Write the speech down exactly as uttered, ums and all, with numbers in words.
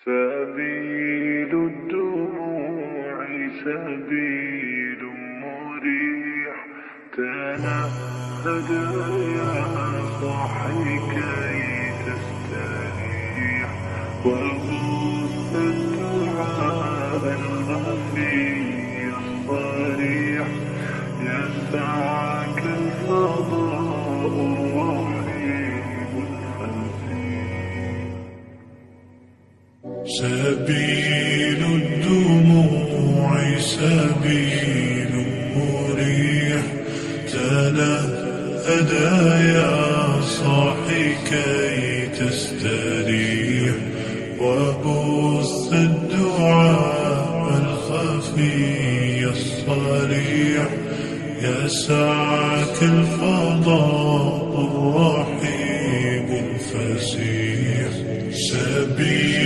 سبيل الدموع سبيل مريح، تنهد يا صاحي كي تستريح، وغص الدعاء الخفي الصريح، يسعك الفضاء الرحيم الفسيح. سبيل الدموع سبيل مريح، تنهد يا صاحي كي تستريح، وبث الدعاء الخفي الصريح، يسعك الفضاء الرحيم الفسيح. سبيل